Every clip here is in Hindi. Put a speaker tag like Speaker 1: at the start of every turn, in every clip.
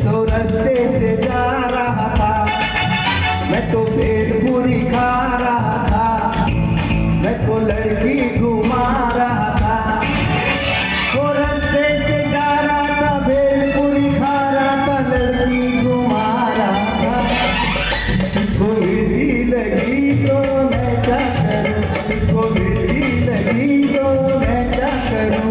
Speaker 1: तो रास्ते से जा रहा था, मैं तो भेलपुरी खा रहा था, मैं तो लड़की घुमा रहा था। वो रास्ते से जा रहा था, भेलपुरी खा रहा था, लड़की घुमा रहा था। तुझको मिर्ची लगी तो मैं क्या करूं, तुझको मिर्ची लगी तो मैं क्या करूं।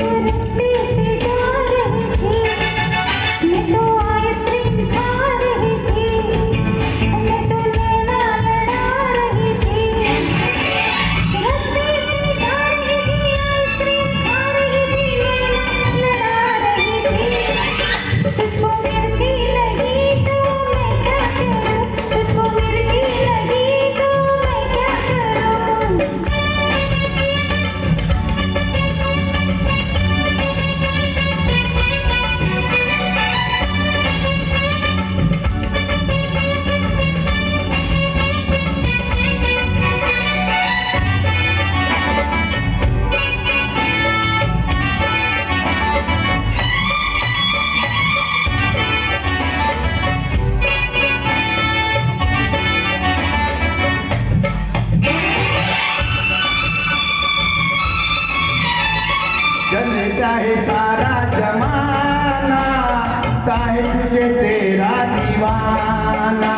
Speaker 1: चले चाहे सारा जमाना, ताहे तुझे तेरा दीवाना।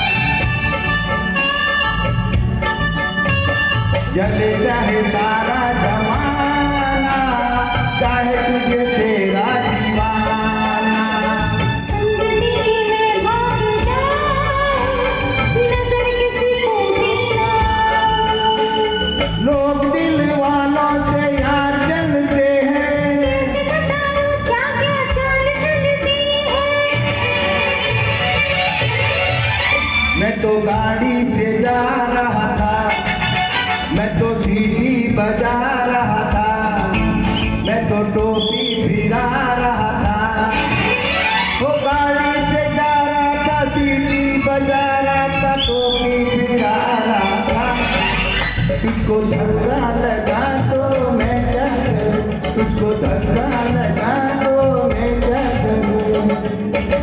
Speaker 1: चले चाहे सारा जमाना, चाहे तुझे तेरा दीवाना।
Speaker 2: संगती में भाग जाऊं, नजर किसी को भी ना।
Speaker 1: लोग दिल वालों से यार चलते हैं,
Speaker 2: कैसे बताऊं क्या क्या चाल चलती है।
Speaker 1: मैं तो गाड़ी से जा रहा था, मैं तो सीटी बजा रहा था, मैं तो टोपी भिरा रहा था। वो गाड़ी से जा रहा था, सीटी बजा रहा था, टोपी भिरा रहा था। तुझको धक्का लगा तो मैं क्या करूं, तुझको धक्का लगा तो मैं क्या करूं।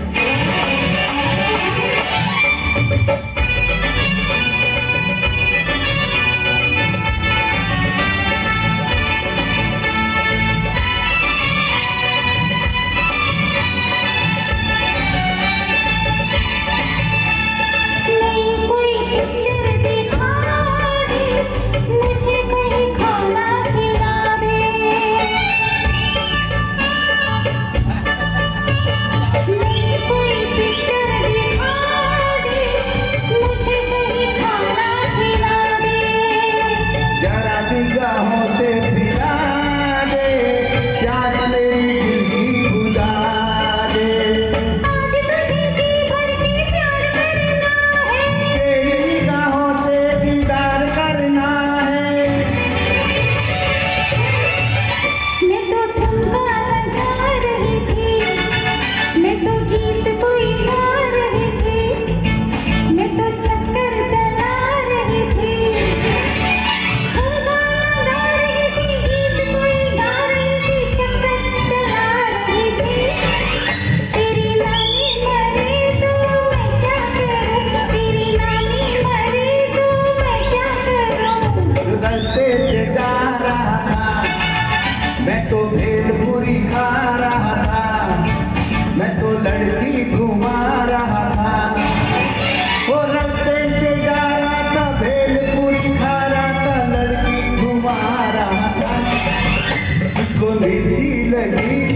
Speaker 1: मैं तो भेलपुरी खा रहा था, मैं तो लड़की घुमा रहा था। वो रास्ते से जा रहा था, भेलपुरी खा रहा था, लड़की घुमा रहा था। तुझको मिर्ची लगी